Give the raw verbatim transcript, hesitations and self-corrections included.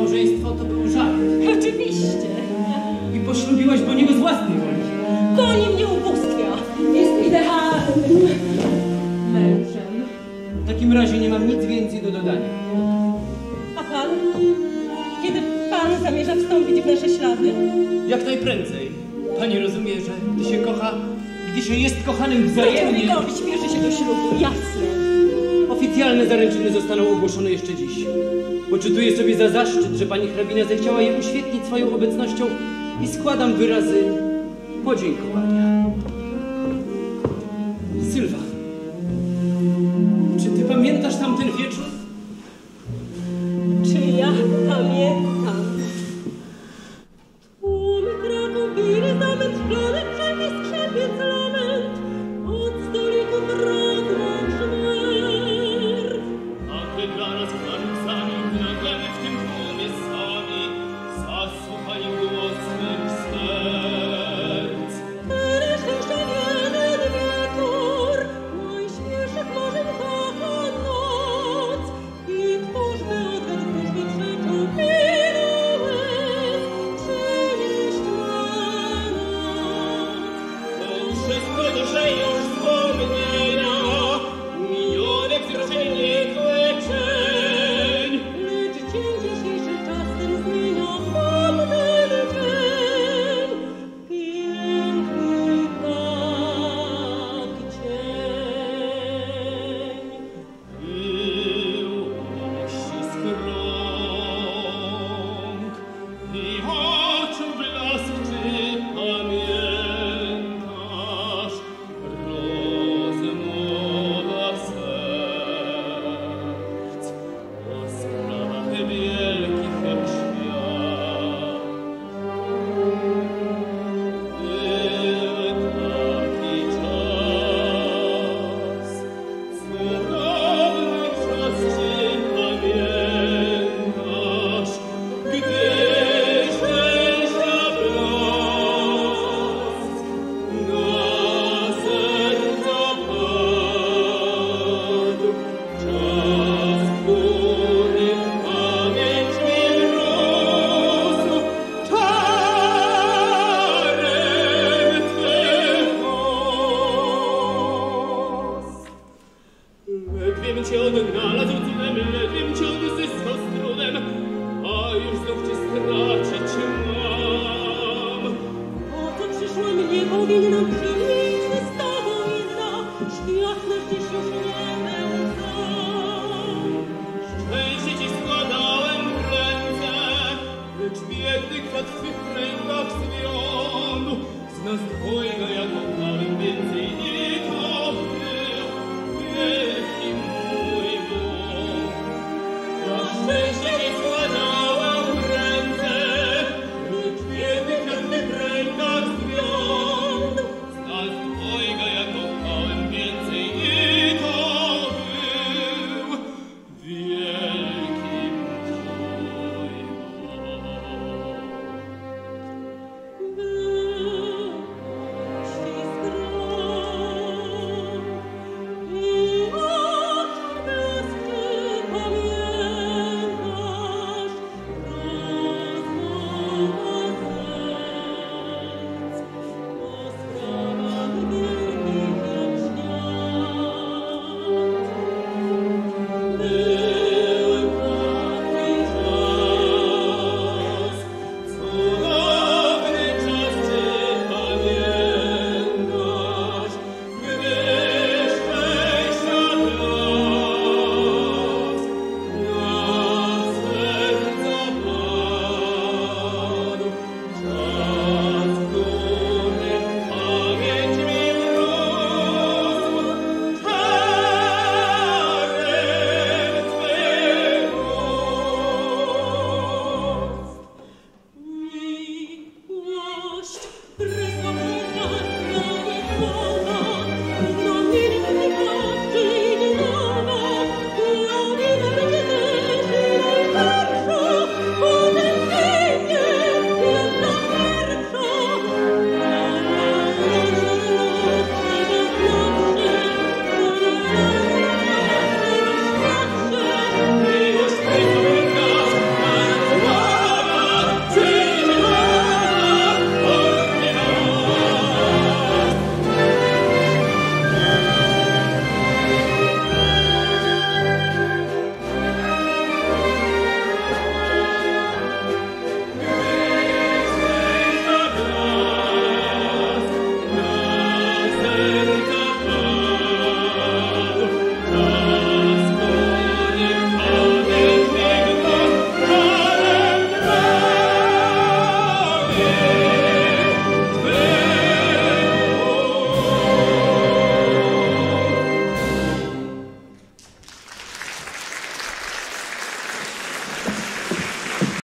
małżeństwo to był żart. Oczywiście. I poślubiłaś go niego z własnej woli. Goni mnie ubóstwia. Jest idealnym mężem. W takim razie nie mam nic więcej do dodania. A pan? Kiedy pan zamierza wstąpić w nasze ślady? Jak najprędzej. Pani rozumie, że gdy się kocha, gdy się jest kochanym wzajemnie... Człowiekowi śpieszy się do ślubu, jasne. Oficjalne zaręczyny zostaną ogłoszone jeszcze dziś. Poczytuję sobie za zaszczyt, że pani hrabina zechciała je uświetnić swoją obecnością i składam wyrazy podziękowania. Sylwa.